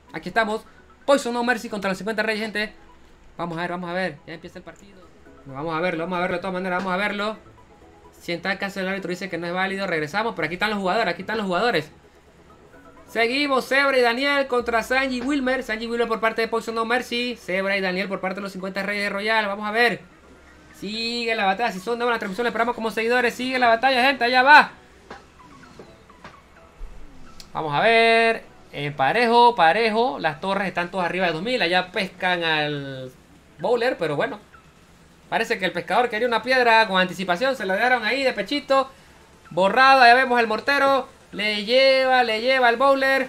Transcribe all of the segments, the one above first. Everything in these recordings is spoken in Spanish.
Aquí estamos. Poison No Mercy contra los 50 Reyes, gente. Vamos a ver. Ya empieza el partido. Vamos a verlo de todas maneras. Vamos a verlo. Si en tal caso el árbitro dice que no es válido, regresamos. Pero aquí están los jugadores, Seguimos, Zebra y Daniel contra Sanji y Wilmer. Sanji y Wilmer por parte de Poison No Mercy. Zebra y Daniel por parte de los 50 Reyes de Royal. Vamos a ver. Sigue la batalla. Si son nuevas las transmisiones, esperamos como seguidores. Sigue la batalla, gente. Allá va. Vamos a ver. Parejo. Las torres están todas arriba de 2000. Allá pescan al bowler, pero bueno. Parece que el pescador quería una piedra con anticipación. Se la dieron ahí de pechito. Borrado. Ya vemos el mortero. Le lleva al bowler.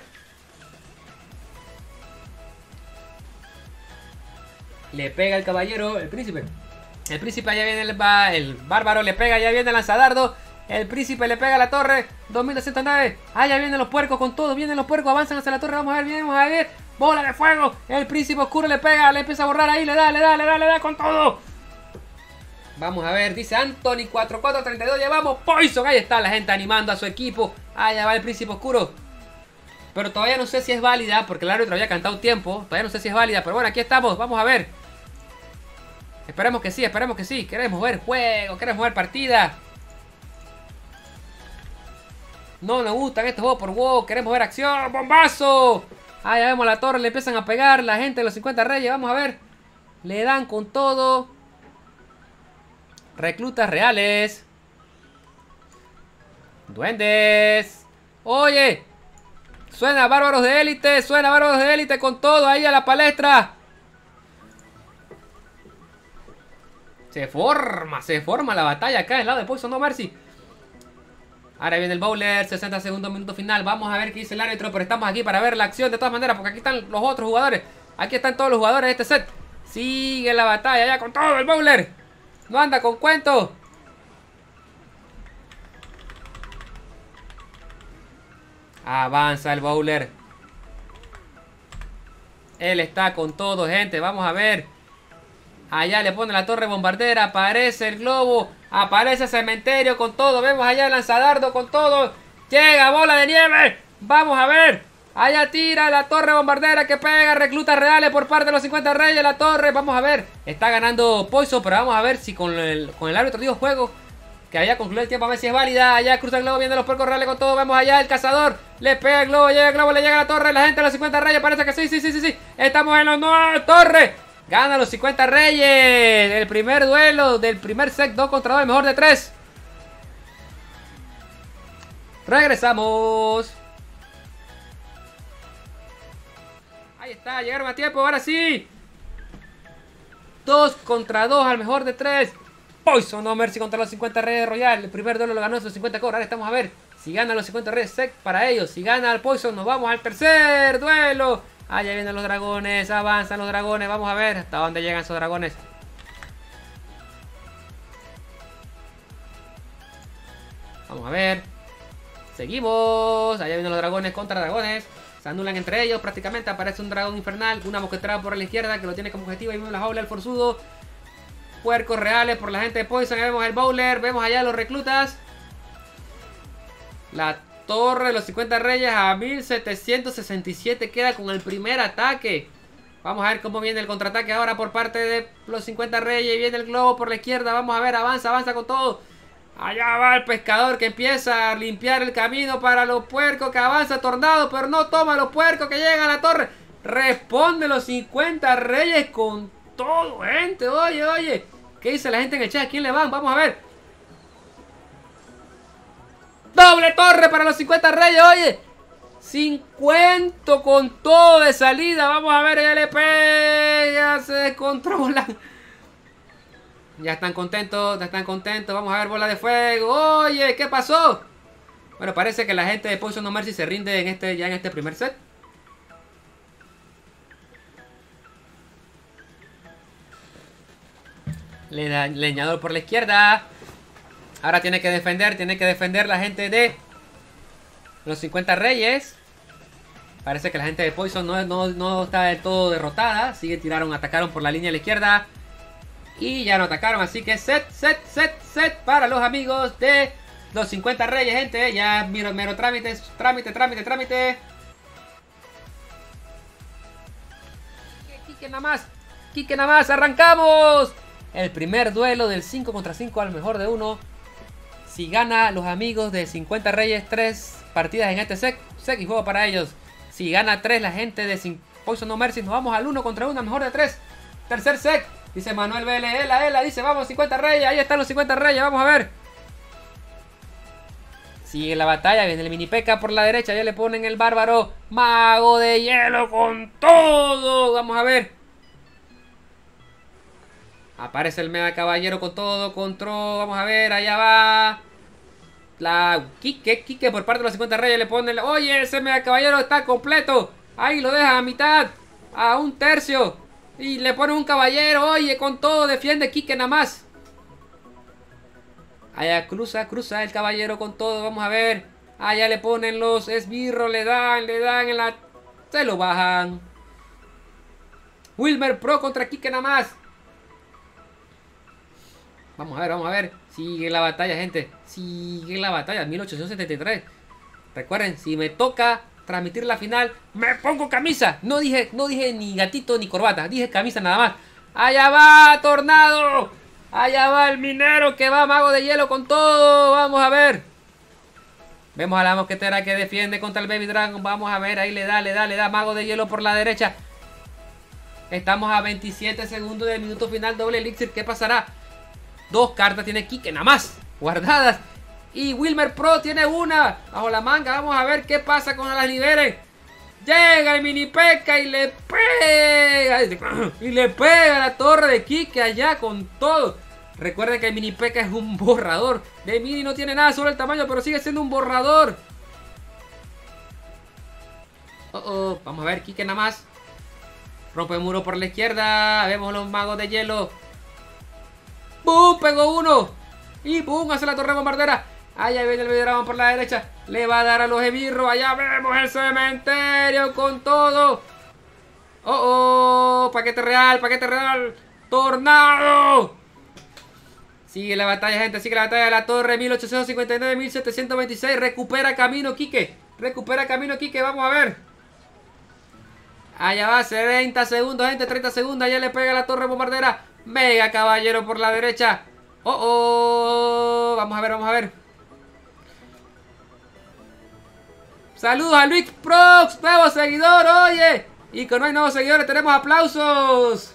Le pega el caballero, el príncipe. El príncipe, allá viene el bárbaro, le pega, ya viene el lanzadardo. El príncipe le pega a la torre. 2209. Allá vienen los puercos con todo. Vienen los puercos, avanzan hacia la torre. Vamos a ver. Bola de fuego. El príncipe oscuro le pega, le empieza a borrar ahí. Le da con todo. Vamos a ver, dice Anthony 4432. Ya vamos, Poison. Ahí está la gente animando a su equipo. Allá va el príncipe oscuro. Pero todavía no sé si es válida, porque el árbitro había cantado tiempo. Todavía no sé si es válida, pero bueno, aquí estamos. Vamos a ver. Esperemos que sí. Queremos ver juego, queremos ver partida. No nos gustan estos juegos por WoW. Queremos ver acción, bombazo. Ahí vemos la torre, le empiezan a pegar la gente de los 50 Reyes. Vamos a ver. Le dan con todo. Reclutas reales. Duendes. Oye. Suena bárbaros de élite con todo ahí a la palestra. Se forma la batalla acá en el lado de Poison No Mercy. Ahora viene el bowler, 60 segundos, minuto final. Vamos a ver qué dice el árbitro, pero estamos aquí para ver la acción de todas maneras, porque aquí están los otros jugadores. Aquí están todos los jugadores de este set. Sigue la batalla ya con todo el bowler. No anda con cuento. Avanza el bowler. Él está con todo, gente. Vamos a ver. Allá le pone la torre bombardera. Aparece el globo. Aparece el cementerio con todo. Vemos allá el lanzadardo con todo. Llega bola de nieve. Vamos a ver. Allá tira la torre bombardera que pega. Reclutas reales por parte de los 50 Reyes. La torre. Vamos a ver. Está ganando Poison. Pero vamos a ver si con el árbitro digo juego. Que había concluido el tiempo. A ver si es válida. Allá cruza el globo. Vienen los puercos reales con todo. Vemos allá el cazador. Le pega el globo. Llega el globo. Le llega a la torre. La gente de los 50 Reyes. Parece que sí. Estamos en los nuevos torres. Gana los 50 Reyes. El primer duelo del primer set 2 contra 2. El mejor de 3. Regresamos. Ahí está. Llegaron a tiempo. Ahora sí. 2 contra 2 al mejor de 3. Poison No Mercy contra los 50 Reyes de Royal. El primer duelo lo ganó esos 50 cobras. Ahora estamos a ver si gana los 50 Reyes set para ellos. Si gana el Poison, nos vamos al tercer duelo. Allá vienen los dragones, avanzan los dragones. Vamos a ver hasta dónde llegan esos dragones. Vamos a ver. Seguimos. Allá vienen los dragones contra dragones. Se anulan entre ellos prácticamente. Aparece un dragón infernal. Una mosquetrada por la izquierda que lo tiene como objetivo. Ahí vemos la jaula, el forzudo. Puercos reales por la gente de Poison. Ahí vemos el bowler. Vemos allá los reclutas. La torre de los 50 Reyes a 1767 queda con el primer ataque. Vamos a ver cómo viene el contraataque ahora por parte de los 50 Reyes. Viene el globo por la izquierda. Vamos a ver, avanza con todo. Allá va el pescador que empieza a limpiar el camino para los puercos. Que avanza Tornado, pero no toma a los puercos que llegan a la torre. Responde los 50 Reyes con todo, gente. Oye. ¿Qué dice la gente en el chat? ¿A quién le van? Vamos a ver. Doble torre para los 50 Reyes, oye. 50 con todo de salida. Vamos a ver, ya le pega. Se descontrolan. Ya están contentos. Vamos a ver bola de fuego. Oye, ¿qué pasó? Bueno, parece que la gente de Poison No Mercy se rinde ya en este primer set. Leñador por la izquierda. Ahora tiene que defender la gente de los 50 Reyes. Parece que la gente de Poison no está del todo derrotada. Atacaron por la línea de la izquierda. Y ya no atacaron, así que set para los amigos de los 50 Reyes, gente. Ya mero trámite. Quique nada más. Quique nada más. ¡Arrancamos! El primer duelo del 5 contra 5 al mejor de uno. Si gana los amigos de 50 Reyes 3 partidas en este set y juego para ellos. Si gana 3 la gente de Poison No Mercy, nos vamos al 1 contra 1, mejor de 3. Tercer set. Dice Manuel BL, Ela, dice, vamos 50 Reyes. Ahí están los 50 Reyes, vamos a ver. Sigue la batalla, viene el mini P.E.K.K.A por la derecha. Ya le ponen el bárbaro. Mago de hielo con todo. Vamos a ver. Aparece el mega caballero con todo, control. Vamos a ver, allá va. La Quique por parte de los 50 Reyes le pone. Oye, ese mega caballero está completo. Ahí lo deja a mitad. A un tercio. Y le pone un caballero. Oye, con todo defiende Quique nada más. Allá cruza el caballero con todo. Vamos a ver. Allá le ponen los esbirros. Le dan en la... Se lo bajan. Wilmer Pro contra Quique nada más. Vamos a ver. Sigue la batalla, gente. Sigue la batalla. 1873. Recuerden, si me toca transmitir la final, me pongo camisa. No dije ni gatito ni corbata. Dije camisa nada más. Allá va, Tornado. Allá va el minero que va, mago de hielo con todo. Vamos a ver. Vemos a la mosquetera que defiende contra el Baby Dragon. Vamos a ver, ahí le da mago de hielo por la derecha. Estamos a 27 segundos del minuto final. Doble elixir, ¿qué pasará? 2 cartas tiene Quique nada más guardadas. Y Wilmer Pro tiene una bajo la manga. Vamos a ver qué pasa cuando las liberen. Llega el mini P.E.K.K.A y le pega. Y le pega a la torre de Quique allá con todo. Recuerden que el mini P.E.K.K.A es un borrador. De mini no tiene nada sobre el tamaño, pero sigue siendo un borrador. Vamos a ver, Quique nada más. Rompe el muro por la izquierda. Vemos los magos de hielo. ¡Bum! Pegó uno. Y ¡bum! Hace la torre bombardera. Allá viene el Baby Dragon por la derecha. Le va a dar a los esbirros. Allá vemos el cementerio con todo. Paquete real. Tornado. Sigue la batalla, gente. Sigue la batalla de la torre. 1859, 1726. Recupera camino, Quique. Vamos a ver. Allá va. 30 segundos, gente. 30 segundos. Allá le pega la torre bombardera. Mega caballero por la derecha. Vamos a ver. Saludos a Luis Prox, nuevo seguidor, oye. Y que no hay nuevos seguidores, tenemos aplausos.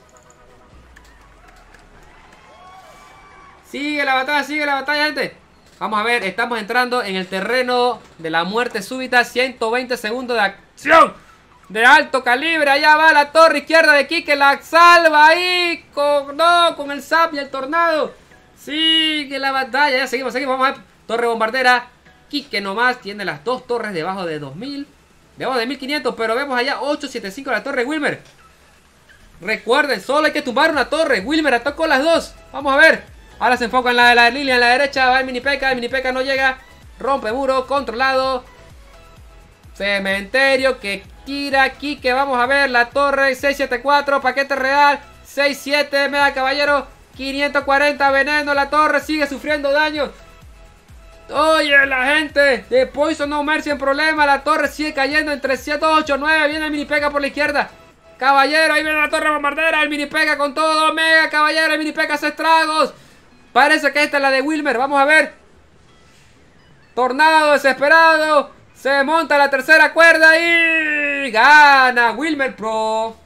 Sigue la batalla, gente. Vamos a ver, estamos entrando en el terreno de la muerte súbita. 120 segundos de acción de alto calibre. Allá va la torre izquierda de Quique. La salva ahí con el zap y el tornado. Sigue la batalla. Ya seguimos. Vamos a ver. Torre bombardera. Quique nomás tiene las 2 torres debajo de 2000. Debajo de 1500. Pero vemos allá 875 la torre Wilmer. Recuerden, solo hay que tumbar una torre. Wilmer atacó las 2. Vamos a ver. Ahora se enfoca en la de la Lilia en la derecha. Va el mini P.E.K.K.A. El mini P.E.K.K.A no llega. Rompe muro. Controlado. Cementerio que tira Quique. Vamos a ver la torre 674. Paquete real 67. Mega caballero 540. Veneno. La torre sigue sufriendo daño. Oye, la gente de Poison No Mercy en problema. La torre sigue cayendo en 389. Viene el mini P.E.K.K.A por la izquierda. Caballero, ahí viene la torre bombardera. El mini P.E.K.K.A con todo. Mega caballero. El mini P.E.K.K.A hace estragos. Parece que esta es la de Wilmer. Vamos a ver. Tornado desesperado. Se monta la tercera cuerda y gana Wilmer Pro.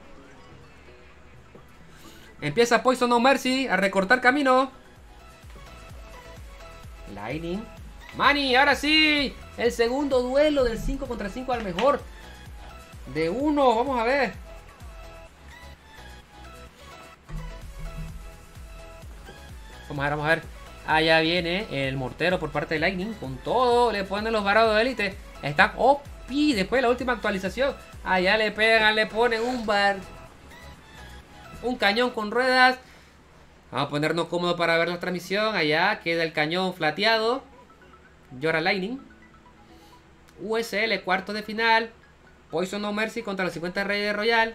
Empieza Poison No Mercy a recortar camino. Lightning. Manny, ahora sí. El segundo duelo del 5 contra 5 al mejor de uno. Vamos a ver. Vamos a ver. Allá viene el mortero por parte de Lightning. Con todo, le ponen los varados de élite. Están OP después de la última actualización. Allá le pegan, le ponen un cañón con ruedas. Vamos a ponernos cómodos para ver la transmisión. Allá queda el cañón flateado. Llora Lightning. USL, cuartos de final. Poison No Mercy contra los 50 Reyes Royal.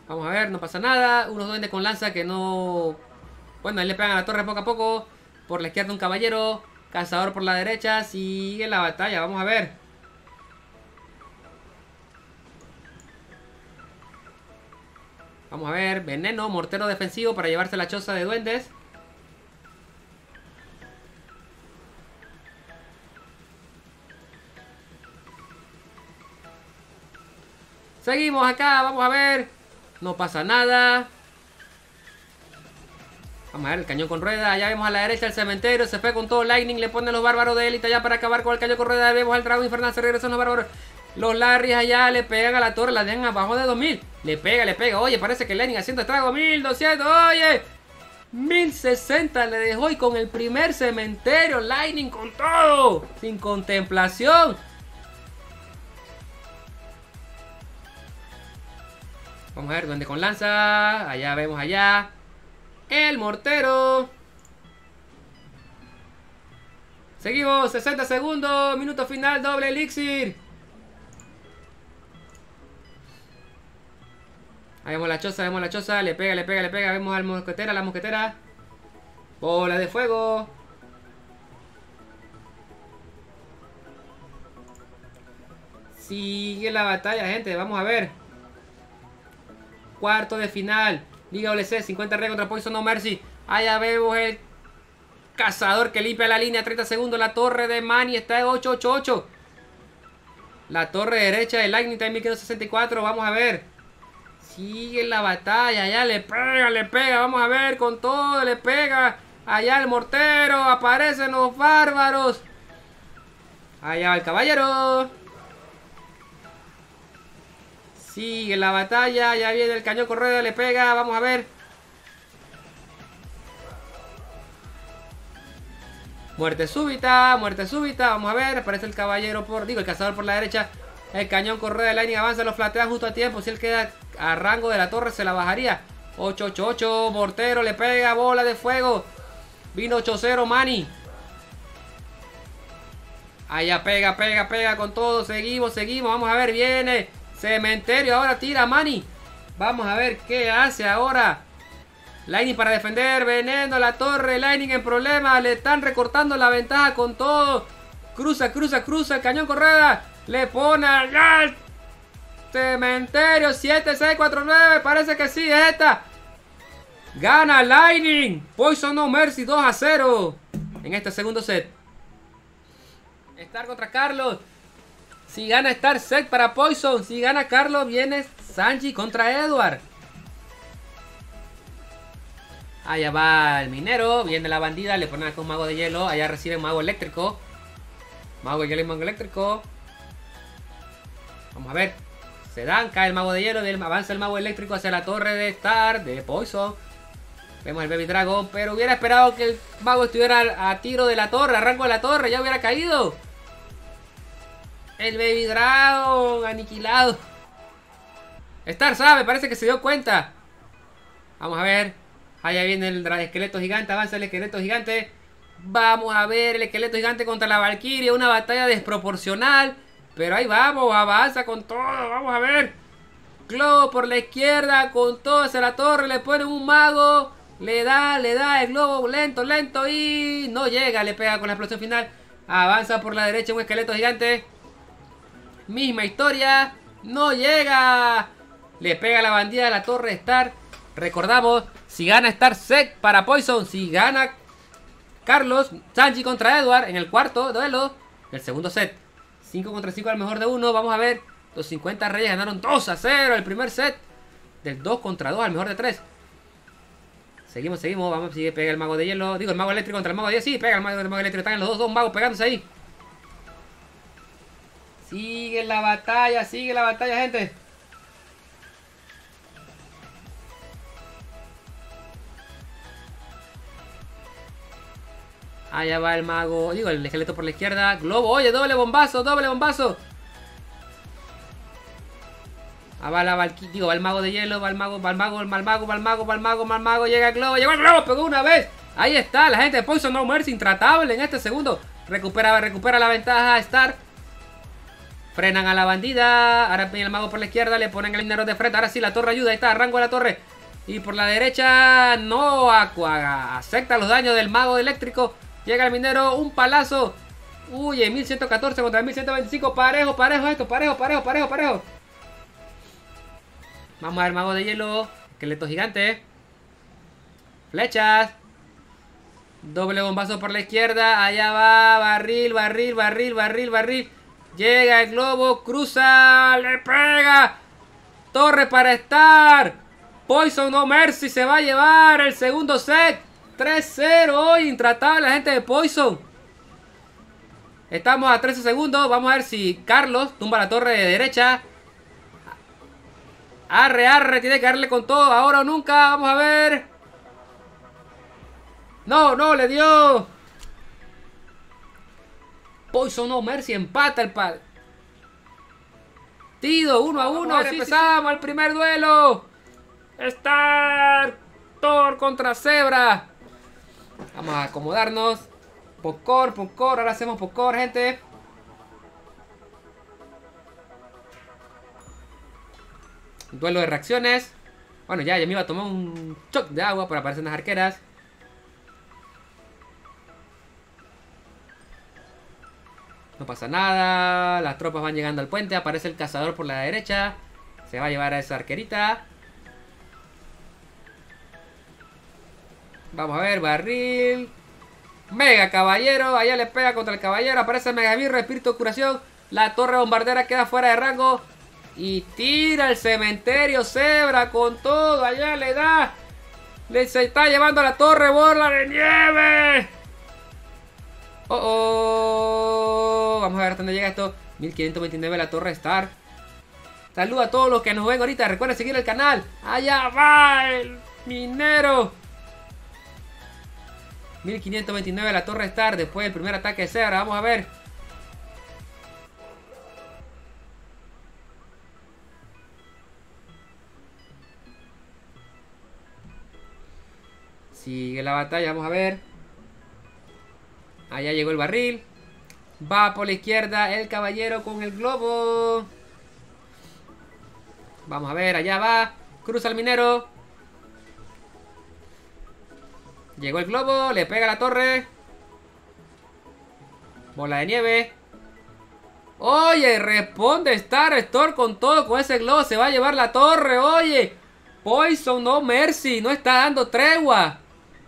Vamos a ver, no pasa nada. Unos duendes con lanza que no... Bueno, ahí le pegan a la torre poco a poco. Por la izquierda un caballero. Cazador por la derecha. Sigue la batalla, vamos a ver. Vamos a ver, veneno, mortero defensivo para llevarse la choza de duendes. Seguimos acá, vamos a ver. No pasa nada. Vamos a ver el cañón con rueda. Allá vemos a la derecha el cementerio. Se fue con todo Lightning. Le ponen los bárbaros de élite allá para acabar con el cañón con rueda. Vemos al dragón infernal. Se regresan los bárbaros. Los Larrys allá le pegan a la torre. La dejan abajo de 2000. Le pega. Oye, parece que Lightning haciendo estrago. 1200. Oye. 1060 le dejó. Y con el primer cementerio. Lightning con todo. Sin contemplación. Vamos a ver, duende con lanza. Allá vemos allá. El mortero. Seguimos, 60 segundos. Minuto final, doble elixir. Ahí vemos la choza, le pega. Vemos al mosquetera, la mosquetera. Bola de fuego. Sigue la batalla, gente, vamos a ver. Cuarto de final. Liga WC, 50 rey contra Poison No Mercy. Allá vemos el cazador que limpia la línea. 30 segundos. La torre de Manny está en 888. La torre derecha de Lightning está en 1564. Vamos a ver. Sigue la batalla. Allá le pega. Vamos a ver. Con todo le pega. Allá el mortero. Aparecen los bárbaros. Allá va el caballero. Sigue la batalla, ya viene el cañón con rueda, le pega, vamos a ver. Muerte súbita, vamos a ver. Aparece el caballero el cazador por la derecha. El cañón con rueda de Lightning avanza, lo flatea justo a tiempo. Si él queda a rango de la torre, se la bajaría. 888, mortero, le pega, bola de fuego. Vino 8-0, Manny. Allá pega con todo, seguimos, vamos a ver, viene. Cementerio, ahora tira Manny. Vamos a ver qué hace ahora. Lightning para defender. Veneno la torre. Lightning en problemas. Le están recortando la ventaja con todo. Cruza. El cañón con rueda. Le pone al cementerio. 7-6-4-9. Parece que sí, es esta. Gana Lightning. Poison No Mercy 2-0. En este segundo set. Star contra Carlos. Si gana Star, set para Poison. Si gana Carlos, viene Sanji contra Edward. Allá va el minero. Viene la bandida. Le ponen acá un mago de hielo. Allá recibe un mago eléctrico. Mago de hielo y mago eléctrico. Vamos a ver. Se dan. Cae el mago de hielo. Avanza el mago eléctrico hacia la torre de Star. De Poison. Vemos el Baby Dragon. Pero hubiera esperado que el mago estuviera a tiro de la torre. A rango de la torre. Ya hubiera caído. El Baby Dragon aniquilado. Star sabe, parece que se dio cuenta. Vamos a ver. Allá viene el esqueleto gigante. Avanza el esqueleto gigante. Vamos a ver el esqueleto gigante contra la Valkyria. Una batalla desproporcional. Pero ahí vamos, avanza con todo. Vamos a ver. Globo por la izquierda. Con todo hacia la torre. Le pone un mago. Le da el globo lento. Y no llega. Le pega con la explosión final. Avanza por la derecha un esqueleto gigante. Misma historia. No llega. Le pega la bandida de la torre Star. Recordamos, si gana Star, set para Poison. Si gana Carlos, Sanji contra Edward en el cuarto duelo. El segundo set. 5 contra 5 al mejor de uno. Vamos a ver. Los 50 reyes ganaron 2-0 el primer set. Del 2 contra 2 al mejor de 3. Seguimos. Vamos, sigue, pega el mago de hielo. Digo, el mago eléctrico contra el mago de hielo. Sí, pega el mago eléctrico. Están los dos magos pegándose ahí. Sigue la batalla, gente. Allá va el mago, el esqueleto por la izquierda. Globo, oye, doble bombazo. Va la Valkyria, va el mago de hielo, va el mago. Llega el globo, pegó una vez. Ahí está, la gente de Poison No Mercy intratable en este segundo. Recupera la ventaja Star. Frenan a la bandida. Ahora viene el mago por la izquierda. Le ponen el minero de frente. Ahora sí, la torre ayuda. Ahí está, rango de la torre. Y por la derecha no acepta los daños del mago eléctrico. Llega el minero, un palazo. Uy, en 1114 contra 1125. Parejo, parejo esto, parejo. Vamos a ver, mago de hielo. Esqueleto gigante. Flechas. Doble bombazo por la izquierda. Allá va, barril. Llega el globo, cruza, le pega. Torre para estar. Poison No Mercy se va a llevar el segundo set. 3-0 hoy, intratable la gente de Poison. Estamos a 13 segundos. Vamos a ver si Carlos tumba la torre de derecha. Arre, tiene que darle con todo. Ahora o nunca, vamos a ver. No, le dio. Poison No Mercy empata el partido. 1-1. Empezamos el primer duelo. Star Thor contra Zebra. Vamos a acomodarnos. Popcorn. Ahora hacemos popcorn, gente. Duelo de reacciones. Bueno, ya me iba a tomar un shock de agua para aparecer unas arqueras. No pasa nada. Las tropas van llegando al puente. Aparece el cazador por la derecha. Se va a llevar a esa arquerita. Vamos a ver, barril. Mega caballero. Allá le pega contra el caballero. Aparece el mega birro, espíritu de curación. La torre bombardera queda fuera de rango. Y tira el cementerio Zebra con todo. Allá le da. Se está llevando a la torre bola de nieve. Vamos a ver hasta dónde llega esto. 1529 la torre Star. Saluda a todos los que nos ven ahorita. Recuerden seguir el canal. Allá va el minero. 1529 la torre Star. Después del primer ataque de Zebra. Vamos a ver. Sigue la batalla. Vamos a ver. Allá llegó el barril. Va por la izquierda el caballero con el globo. Vamos a ver, allá va. Cruza el minero. Llegó el globo, le pega a la torre. Bola de nieve. Oye, responde Star Storm con todo, con ese globo. Se va a llevar la torre, oye. Poison No Mercy, no está dando tregua.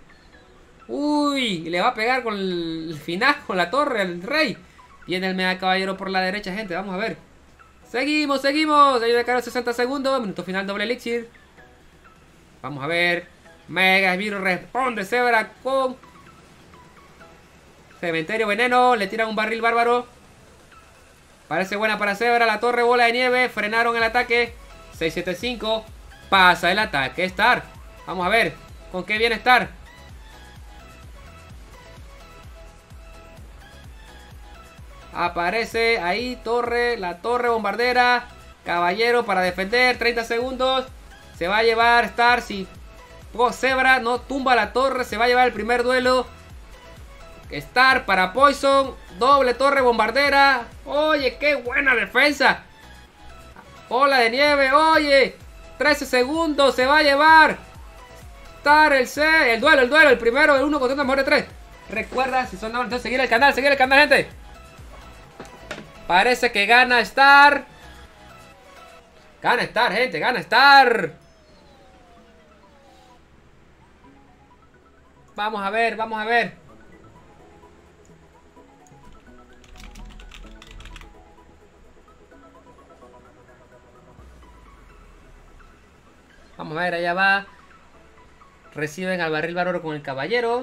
Uy, le va a pegar con el final, con la torre, el rey. Viene el mega caballero por la derecha, gente. Vamos a ver. Seguimos. Ahí de cara 60 segundos. Minuto final, doble elixir. Vamos a ver. Mega Esbirro responde Zebra con cementerio veneno. Le tiran un barril bárbaro. Parece buena para Zebra. La torre bola de nieve. Frenaron el ataque. 675. Pasa el ataque Star. Vamos a ver. ¿Con qué viene Star? Aparece ahí torre, la torre bombardera. Caballero para defender, 30 segundos. Se va a llevar Star. Si Zebra no tumba la torre, se va a llevar el primer duelo. Star para Poison. Doble torre bombardera. Oye, qué buena defensa. Ola de nieve, oye. 13 segundos, se va a llevar Star el duelo, el primero, el 1 contra el mejor de 3. Recuerda, si son nuevos, entonces seguir el canal, gente. Parece que gana Star. Gana Star, gente. Gana Star. Vamos a ver. Vamos a ver, allá va. Reciben al barril bárbaro con el caballero.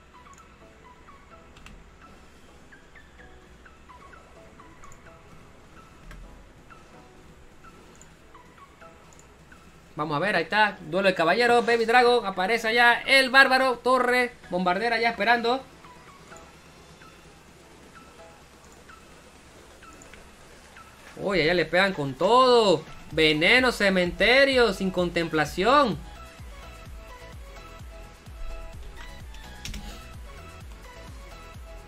Vamos a ver, ahí está. Duelo de caballero, Baby Dragon. Aparece allá el bárbaro. Torre bombardera ya esperando. Uy, allá le pegan con todo. Veneno, cementerio, sin contemplación.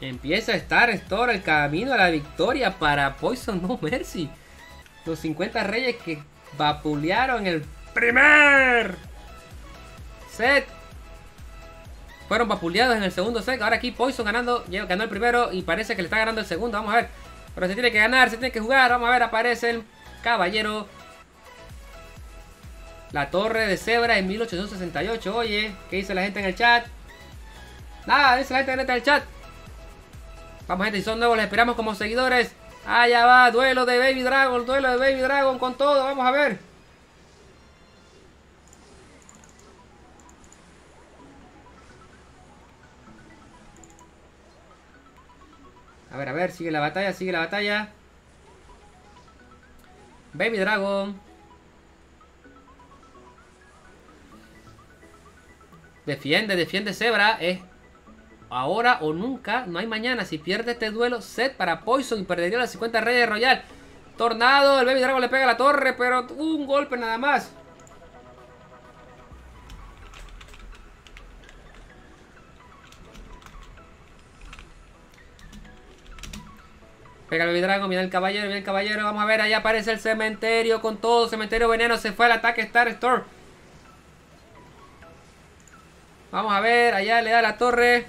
Empieza a estar Store el camino a la victoria para Poison No Mercy. Los 50 reyes que vapulearon el primer set fueron vapuleados en el segundo set. Ahora aquí Poison ganó el primero y parece que le está ganando el segundo. Vamos a ver. Pero se tiene que ganar, se tiene que jugar. Vamos a ver, aparece el caballero. La torre de Zebra en 1868. Oye, ¿qué dice la gente en el chat? Nada, dice la gente en el chat. Vamos, gente, si son nuevos, les esperamos como seguidores. Allá va, duelo de Baby Dragon con todo. Vamos a ver. A ver, sigue la batalla. Baby Dragon. Defiende Zebra. Es ahora o nunca, no hay mañana. Si pierde este duelo, set para Poison y perdería las 50 reyes Royal. Tornado, el Baby Dragon le pega a la torre, pero un golpe nada más. Pega el Baby Dragon, viene el caballero, vamos a ver, allá aparece el cementerio con todo, cementerio veneno, se fue al ataque Star Store. Vamos a ver, allá le da la torre.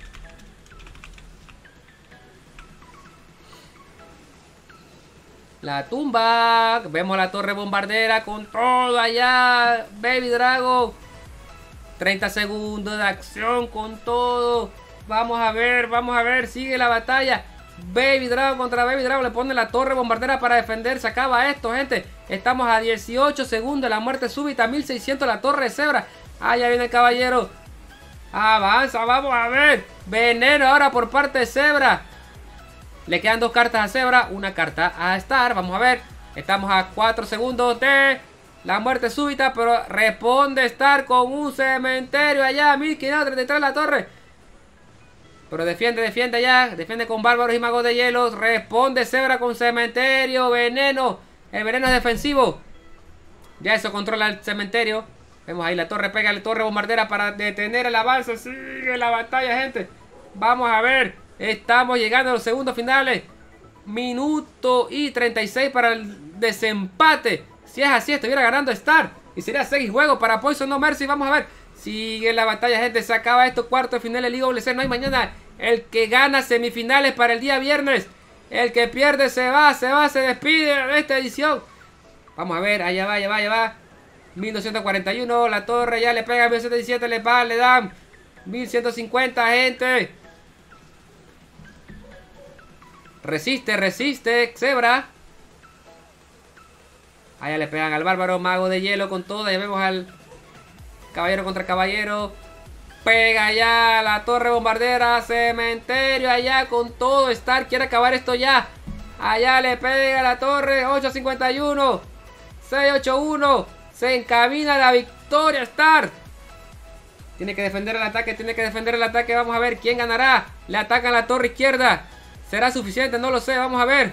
La tumba, vemos la torre bombardera con todo allá, Baby Dragon. 30 segundos de acción con todo. Vamos a ver, sigue la batalla. Baby Dragon contra Baby Dragon, le pone la torre bombardera para defender. Se acaba esto, gente. Estamos a 18 segundos de la muerte súbita. 1600 la torre de Zebra. Ah, ya viene el caballero. Avanza, vamos a ver. Veneno ahora por parte de Zebra. Le quedan 2 cartas a Zebra, una carta a Star. Vamos a ver. Estamos a 4 segundos de la muerte súbita, pero responde Star con un cementerio allá. 1533 la torre. Pero defiende allá. Defiende con bárbaros y magos de hielo. Responde Zebra con cementerio. Veneno. El veneno es defensivo. Ya eso controla el cementerio. Vemos ahí la torre. Pega la torre bombardera para detener el avance. Sigue la batalla, gente. Vamos a ver. Estamos llegando a los segundos finales. Minuto y 36 para el desempate. Si es así, estuviera ganando Star. Y sería 6 juegos para Poison No Mercy. Vamos a ver. Sigue la batalla, gente. Se acaba esto. Cuarto de final de Liga WC. No hay mañana. El que gana semifinales para el día viernes. El que pierde se va. Se despide de esta edición. Vamos a ver. Allá va. 1241. La torre ya le pega. 1117. Le dan 1150, gente. Resiste. Zebra. Allá le pegan al bárbaro. Mago de hielo con todo. Ya vemos al caballero contra caballero. Pega ya la torre bombardera. Cementerio allá con todo. Star quiere acabar esto ya. Allá le pega la torre. 851. 681. Se encamina la victoria Star. Tiene que defender el ataque. Vamos a ver quién ganará. Le atacan la torre izquierda. ¿Será suficiente? No lo sé. Vamos a ver.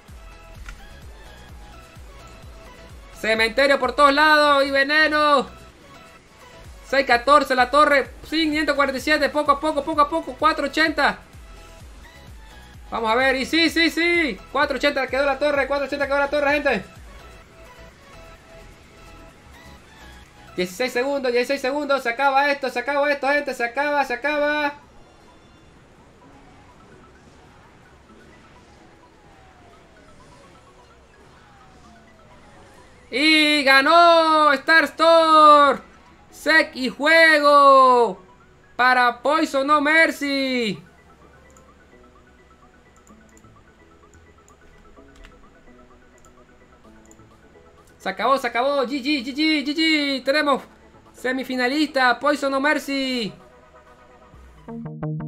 Cementerio por todos lados. Y veneno. 614 la torre. 547. Poco a poco. 480. Vamos a ver. Y sí. 480 quedó la torre. 480 quedó la torre, gente. 16 segundos. Se acaba esto, gente. Se acaba. Y ganó Star Store. Sec y juego para Poison No Mercy. Se acabó. GG. Tenemos semifinalista Poison No Mercy.